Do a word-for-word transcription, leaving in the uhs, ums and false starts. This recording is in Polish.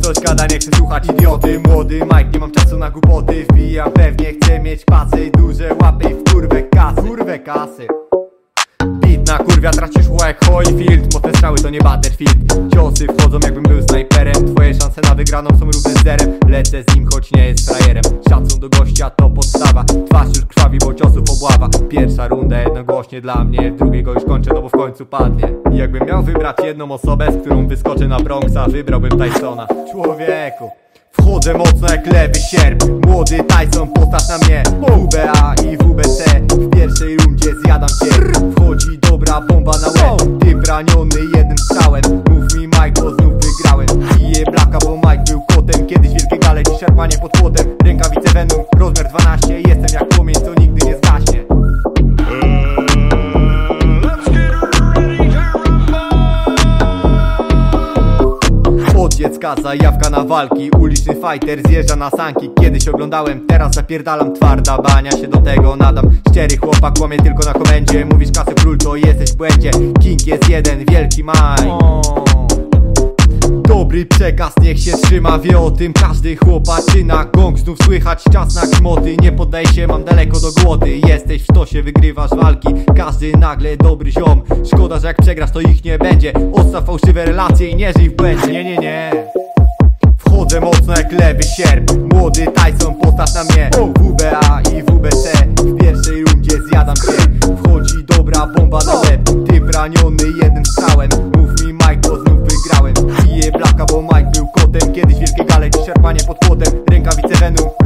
ktoś gada, nie chcę słuchać idioty. Młody Mike, nie mam czasu na głupoty. Wbijam, pewnie chcę mieć pasy, duże łapy i w kurwę kasy. Kurwę kasy. Beat na kurwia, tracisz jak Holyfield. Mocne strzały to nie Battlefield. Ciosy wchodzą jakbym był snajperem. Twoje szanse na wygraną są równe z zerem. Lecę z nim, choć nie jest frajerem. Szacun do gościa to podstawa. Twarz już krwawi, bo ciosów obława. Pierwsza runda jednogłośnie dla mnie. Drugiego już kończę, no bo w końcu padnie. I jakbym miał wybrać jedną osobę, z którą wyskoczę na Bronxa, wybrałbym Tysona. Człowieku, wchodzę mocno jak lewy sierp. Młody Tyson, postaw na mnie W B A i W B C. W pierwszej rundzie zjadam cię. Wchodzi dobra bomba na łeb. Ty raniony jednym strzałem. Mów mi Mike, bo znów wygrałem. Piję blaka, bo Mike był kotem. Kiedyś wielkie gale, dziś szarpanie pod płotem. Rękawice Venom, rozmiar dwanaście. Jestem jak płomień, co nigdy nie zgaśnie. Od dziecka zajawka na walki. Uliczny fighter zjeżdża na sanki. Kiedyś oglądałem, teraz zapierdalam. Twarda bania, się do tego nadam. Szczery chłopak, kłamie tylko na komendzie. Mówisz kasę król, to jesteś w błędzie. King jest jeden, wielki Mike. Dobry przekaz, niech się trzyma, wie o tym każdy chłopaczyna. Gong znów słychać, czas na grzmoty. Nie poddaj się, mam daleko do głoty. Jesteś w tosie, wygrywasz walki. Każdy nagle dobry ziom. Szkoda, że jak przegrasz, to ich nie będzie. Odstaw fałszywe relacje i nie żyj w błędzie. Nie, nie, nie. Wchodzę mocno jak lewy sierp. Młody Tyson, postaw na mnie W B A i W B C. W pierwszej rundzie zjadam cię. Wchodzi dobra bomba na łeb. Ty raniony jednym strzałem. Mów mi Mike, bo znów wygrałem. Piję blaka, bo Mike był kotem. Kiedyś wielkie gale, dziś szarpanie pod płotem. Rękawice Venom,